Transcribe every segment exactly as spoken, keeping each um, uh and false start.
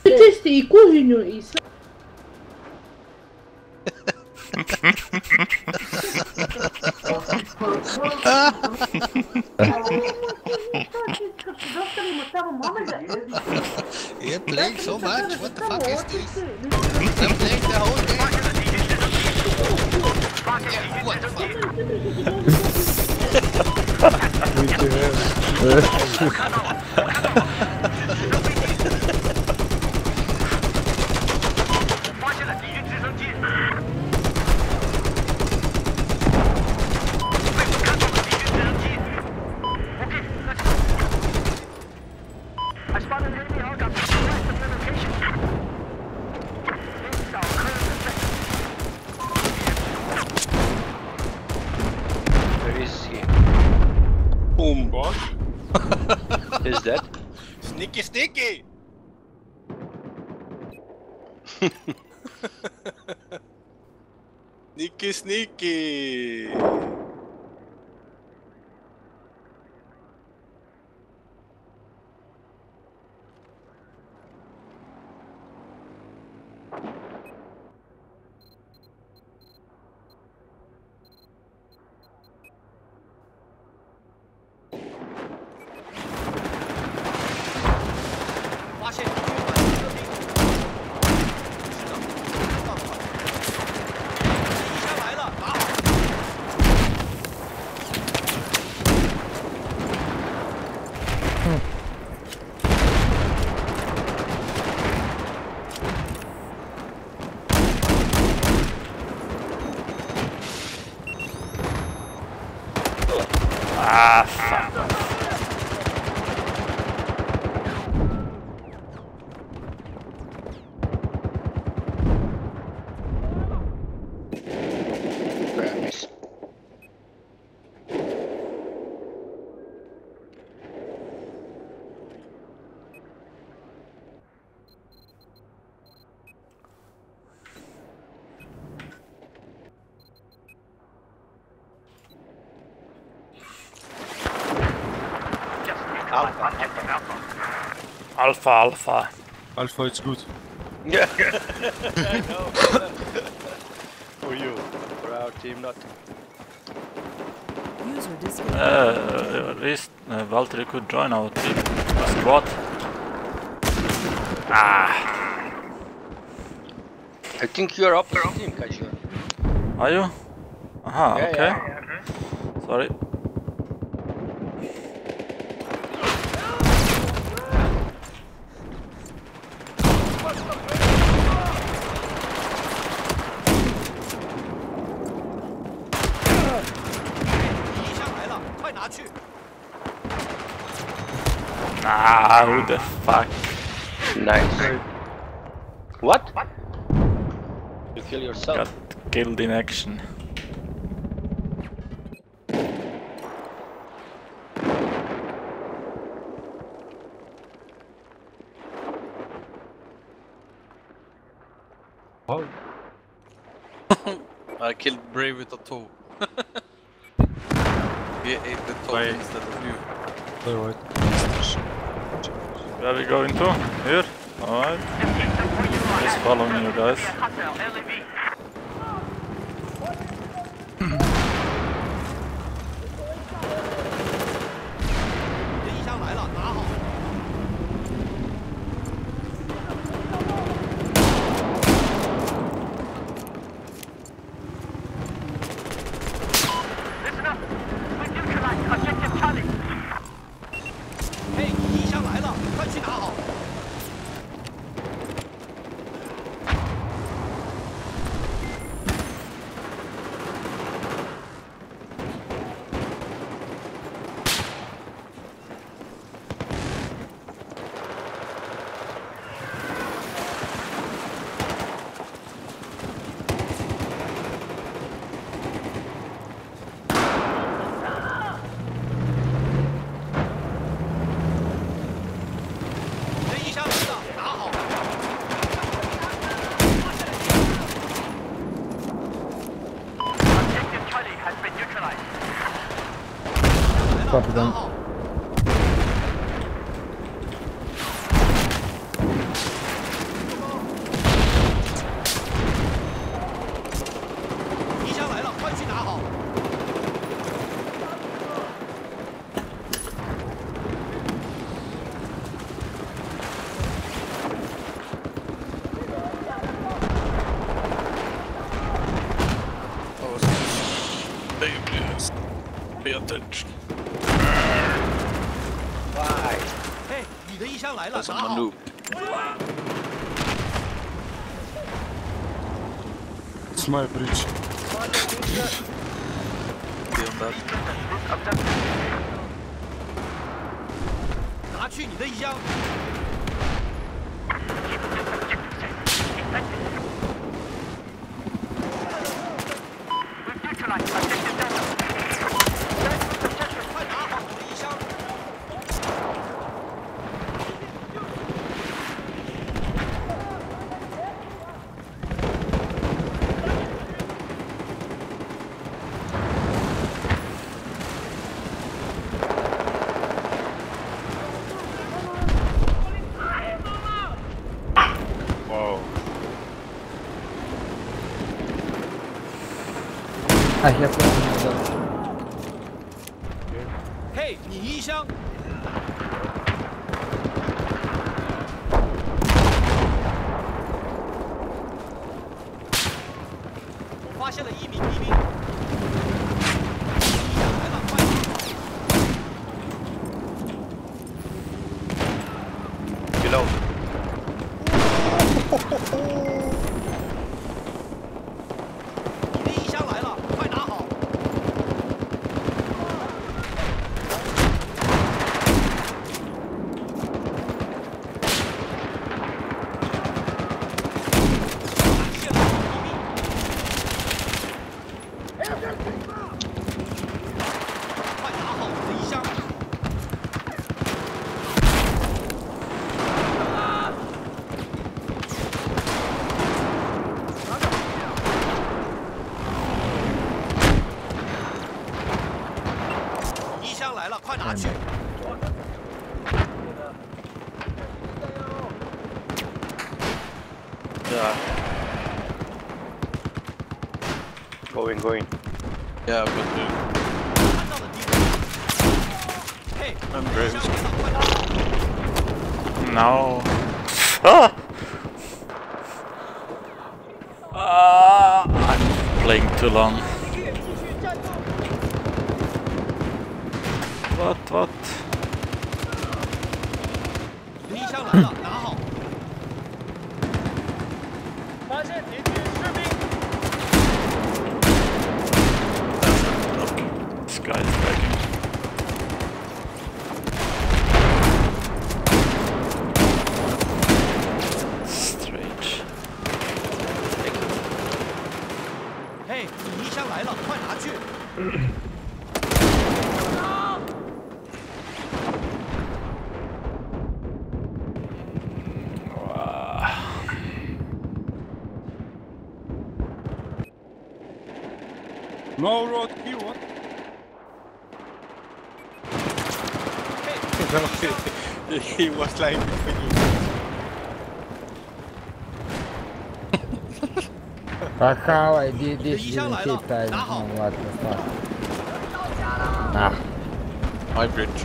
Teste i kuhinju i sve. You're playing so much, what the fuck is this? I'm playing the whole game. Yeah, what the fuck? Where is he? Boom. What? Is that? Sneaky, sneaky! Sneaky, sneaky! Ah, fuck. Promise. Alpha, Alpha. Alpha, it's good. Yeah. No. For you. For our team, not. User disconnected. Uh, at least uh, Valtteri could join our team. A squad. Ah. I think you're opposite team, Kajur. Are you? Aha, Yeah, okay. yeah. Sorry. Ah, who the fuck? Nice. What? You kill yourself. Got killed in action. Oh. I killed Brave with a toe. He ate the toe Wait. instead of you. Play white. Where are we going to? Here? Alright. Just follow me, you guys. Copy them. That's on the noob. It's my bridge. Be on that. 拿去你的衣箱。快拿好你的衣箱。 I have one. 嘿，你衣箱。我发现了一名敌兵。衣箱来了，快拿！ Below. 你的衣箱来了，快拿好！ 快拿好你的衣箱！衣箱来了，快拿去！ Yeah. Going, going. Yeah, but dude. 看到了敌人！嘿， I'm 你的衣 brave. 箱来了，快拿好！ No. Ah! Ah! I'm playing too long. What? What? 你的衣箱来了，拿好！ This guy is lagging. Strange. 嘿，你衣箱来了，快拿去！ No road key, what? 嘿， He was like But how I did this The didn't Ishan keep Laila. time. Now. Oh, what the fuck? Ah. My bridge.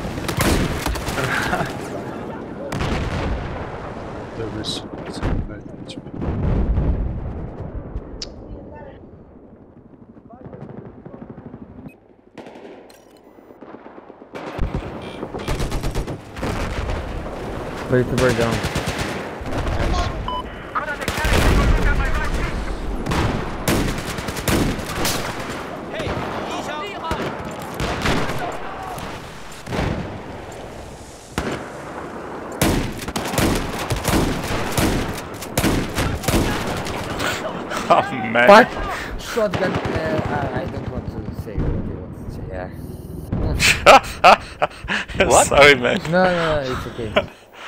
there is Wait to break down. Hey, 你衣箱厉害！ Oh man. What? Shotgun. Uh, I don't want to say what you want to say. Yeah. What? Sorry, man. No, no, no, it's okay.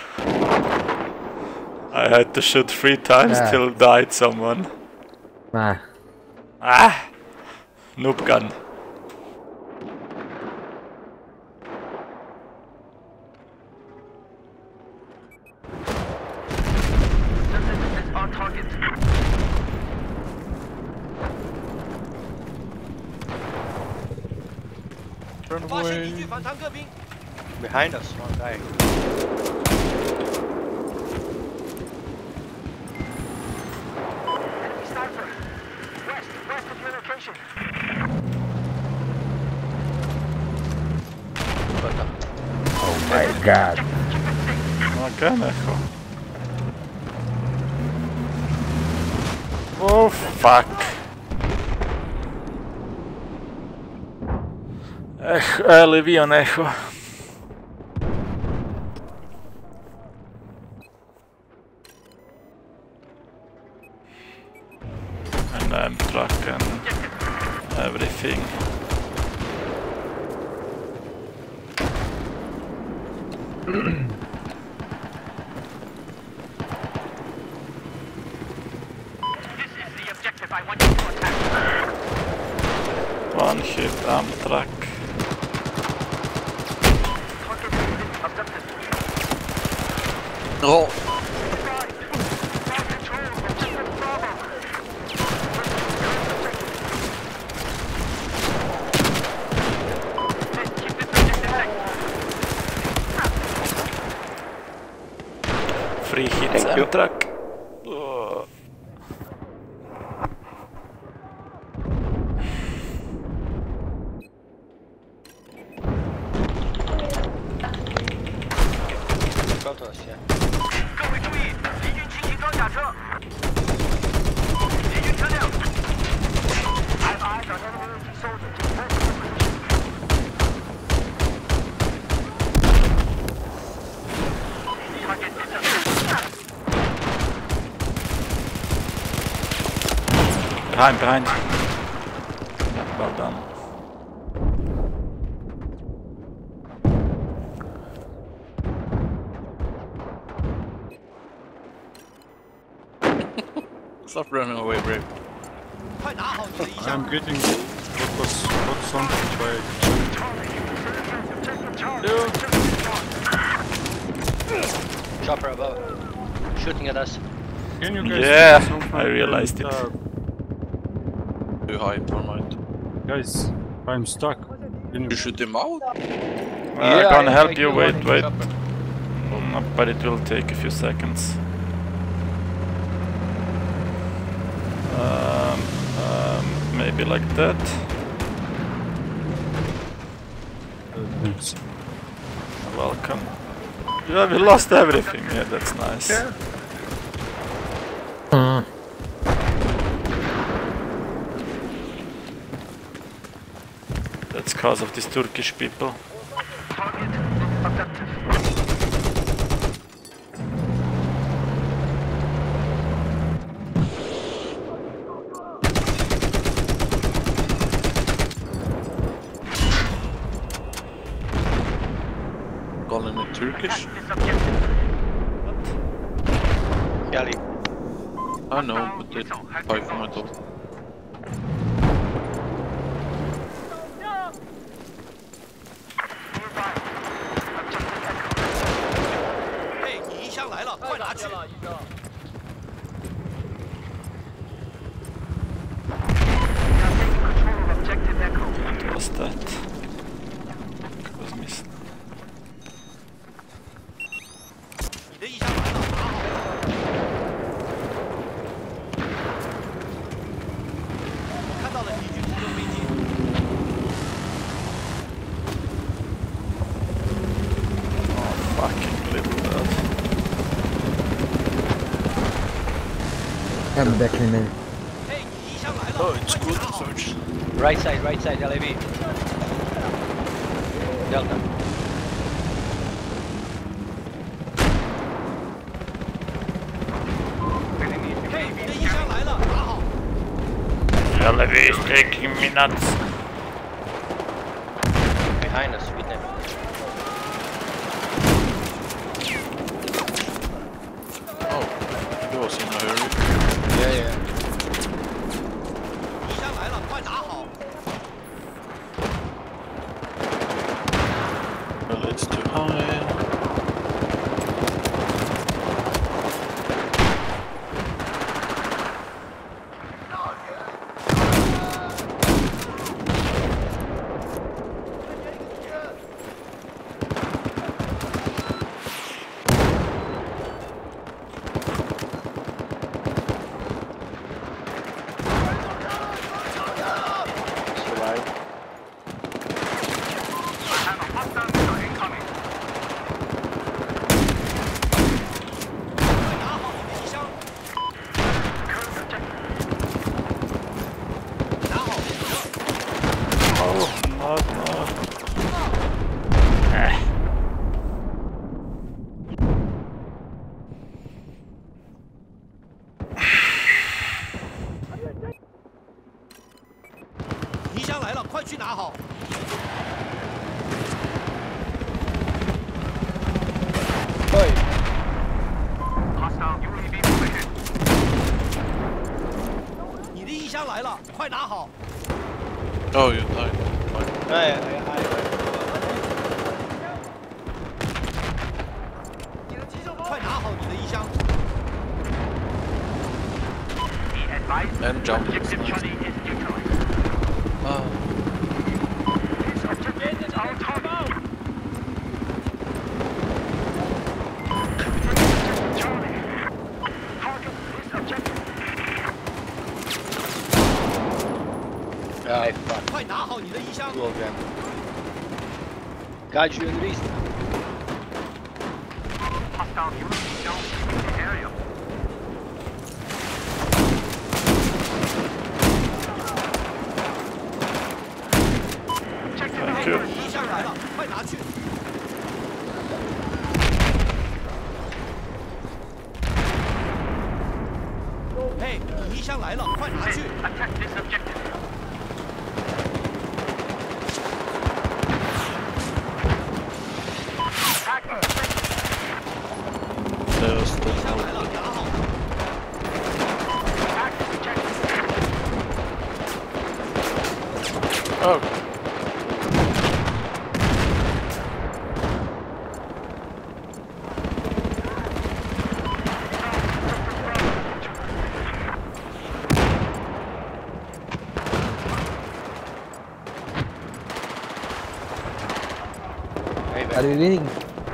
I had to shoot three times Yeah. till died someone. Ah. Ah! Noob gun. On target. Turn 发现敌 away. 军反坦克兵， Behind us, one guy. Enemy sniper. West, west of your location. Oh my god. Again echo. Oh fuck. Echo, uh, Livy on echo. And I'm truck and everything. One hit, I'm truck. Oh. Three hits, I'm truck. Oh. Go to us, yeah. 各位注意，敌军轻型装甲车，敌军车辆。F I 找到了目标，搜索。 Behind, behind. Well done. Stop running away, Brave. 快拿好你的衣箱。 I'm getting what was what's on by Chopper above. Shooting at us. Can you guys Yeah, do something? I realized it. Uh, Too high for mine. guys, I'm stuck. Can You you shoot him out? I'm Yeah, gonna I- help I you, kill wait, one wait. chopper. Mm, but it will take a few seconds. Um, um, maybe like that. Thanks. Welcome. Yeah, we lost everything. Yeah, that's nice. That's cause of these Turkish people. Calling it Turkish? Galley. I know, but they fight for my dog. 嘿，你衣箱来了，快拿去！ What was that? It was missed. 你的衣箱来了，拿好。我看到了敌军直升飞机。 Fucking little bird. Come back in a minute. 嘿，你衣箱来了， Oh, it's 快 good 拿好。 search. Right side, right side, L A V. Delta. 嘿，你的衣箱来了，拿好。 L A V is taking me nuts. Behind us with them. Oh, he was in a hurry. Yeah, yeah. 衣箱来了，快拿好。 Well, it's too high. 去拿好。 对。 Hostile U A V position。你的衣箱来了，快拿好。 Oh, you died. 哎哎哎！ 快拿好你的衣箱。 And jump. Ah. Ai, fuck. 快拿好你的衣箱。 Two of them. Got you in least. Hostile U A V zone in the area. Thank you. 衣箱来了，快拿去。嘿，你衣箱来了，快拿去。Attack this objective. There's 衣箱来了，拿好。 Oh. Are you reading?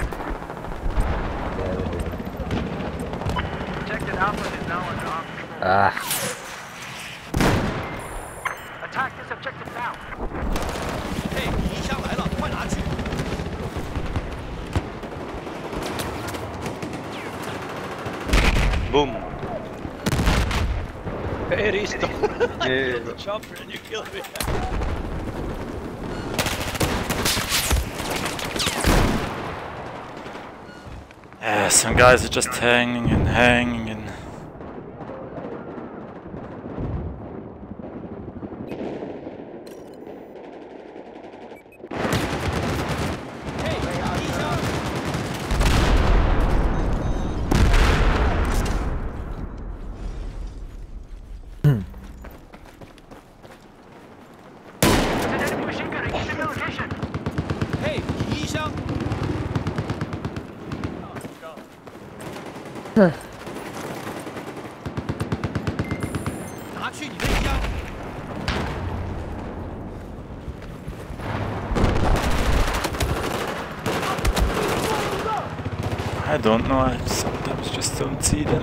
Objective Alpha is now under our control. Ah. Attack this objective now. 嘿，你衣箱来了，快拿去。 Boom. Hey, Risto. I killed the chopper and you killed me. Yeah, some guys are just hanging and hanging and. Hey, 你衣箱。 拿去你的衣箱。 I don't know, I sometimes just don't see them.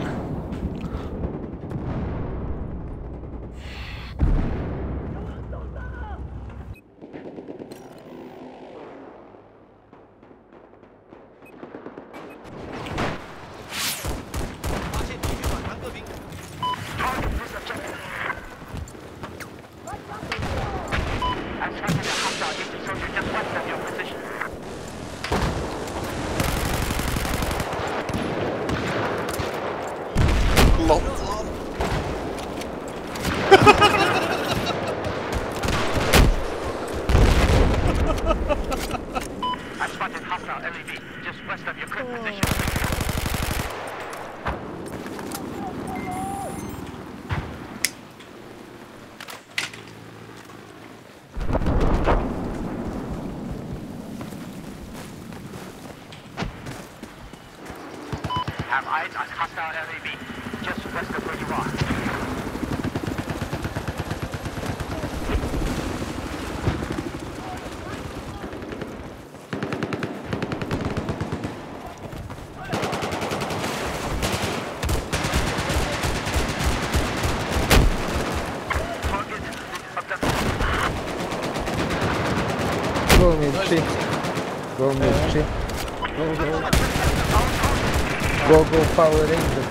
I've spotted hostile L E V just west of your current position. Have eyes on hostile L E V just west of where you are. Go military. Go military. Go go. Go go Power Rangers.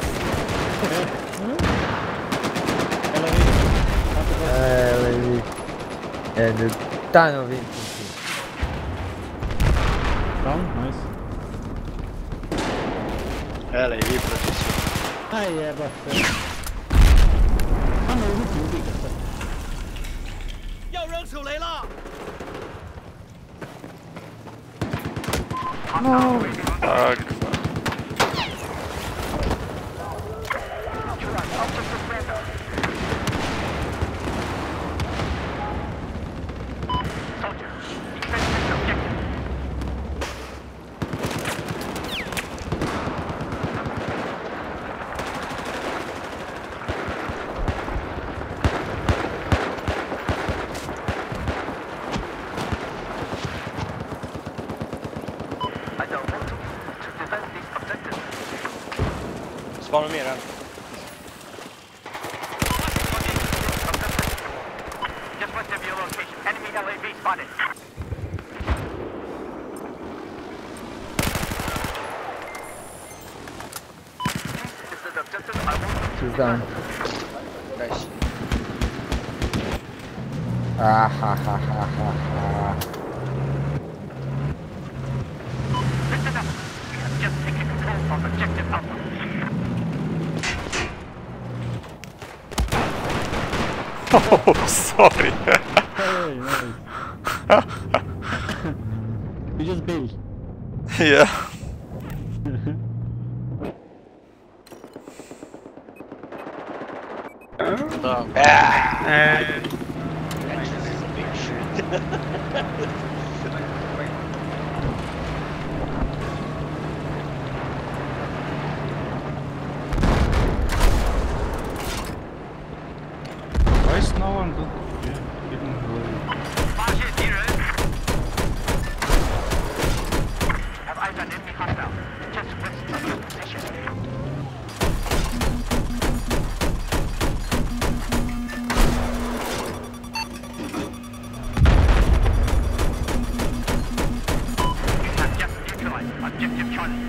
L A V. And a ton of infantry. Down, nice. L A V protection. Ah, yeah, but... Uh, I'm a little bit. 要扔放手雷了。 Fuck. Spanar mer än. Just west of your location. Enemy L A V spotted. This is the objective I want. She's down. Nice. Ah ha ha ha ha ha. Listen up. We have just taken control of objective Alpha. Oh, sorry. Hey, nice. You just built. Yeah. No. Ah! Why is no one good? Yeah, even though- 发现敌人。Have eyes on enemy hostile. Just west of your position. You have just neutralized objective Charlie.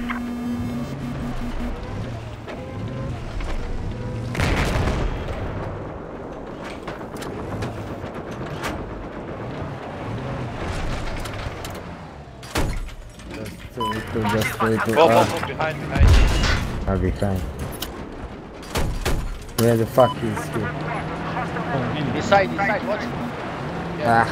Just wait to just wait to Go, go, uh, go, behind, behind. I'll be fine. Where the fuck is he? Inside, inside, watch. Ah,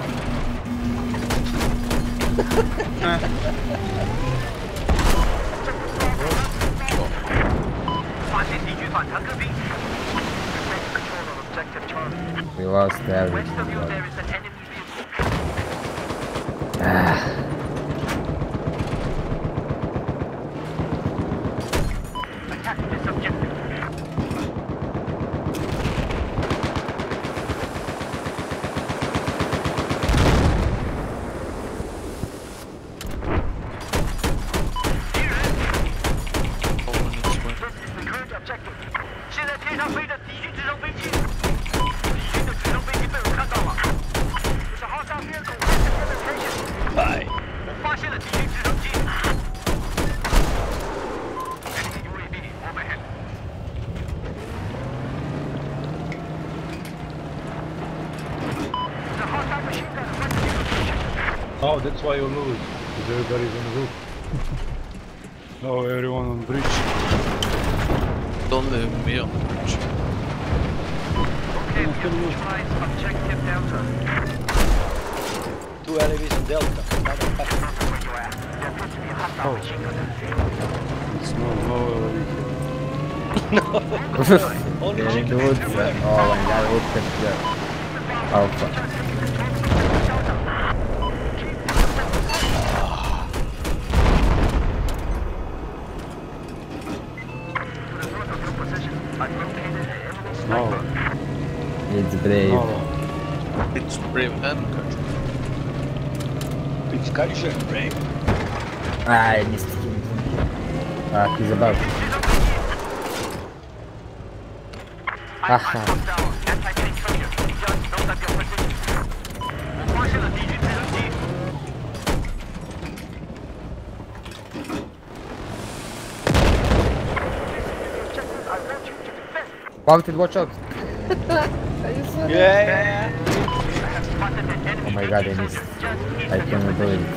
we lost everything. West of you there is an enemy vehicle. Ah, Attack this objective. This is the current objective. 现在天上飞着敌军直升飞机，敌军的直升飞机被我看到了。这是哈萨边狗 Bye. 我发现了敌军直升机。Enemy U A V overhead. The hostile machine gun went to your position. Oh, that's why you lose. Because everybody's on the roof. No, everyone on bridge. Don't leave me on the bridge. Okay, we have neutralized objective Delta. Two L A Vs in Delta. Where you at? There appears to be a hostile machine gun. It's no, no. Only very chicken good. is left. Oh my god, look at that. Alpha. No. It's brave. No. It's brave and country. It's culture, brave. Ah, I missed him. Ah, he's above. Haha. Wanted, watch out. Yeah, yeah, Oh my god, I missed. I cannot do it.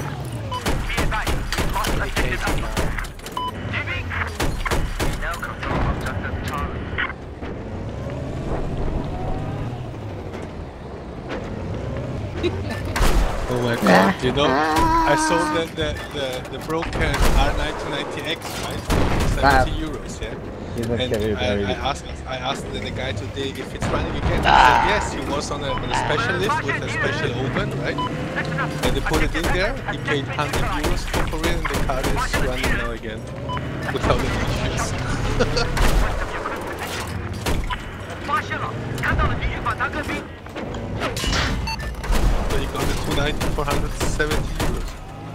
You know, I saw the the the, the broken R ninety ninety X, right? seventy euros, yeah. He's not And carried I, I already. asked I asked the, the guy today if it's running again. He said yes, he was on a, on a special list with a special oven, right? And they put it in there. He paid one hundred euros for, for it, and the car is running now again without any issues. 发现了，看到了敌军反坦克兵。 So you got the two ninety for one hundred seventy euros.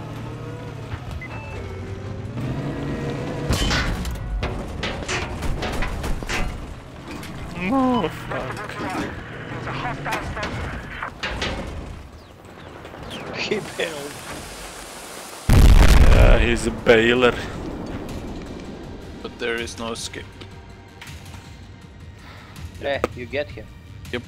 No, fuck. Keep it on. Yeah, he's a bailer. But there is no escape. Yeah, you get him. Yep.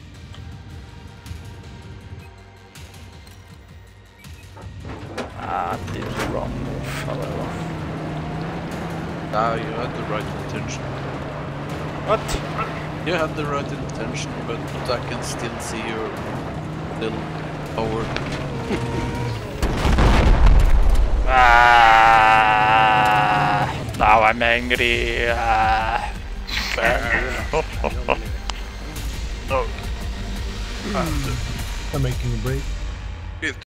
Ah, det är wrong move, however. Ah, you had the right intention. What? You had the right intention, but I can still see your little power. Ah, now I'm angry. Ah. No. I'm making a break.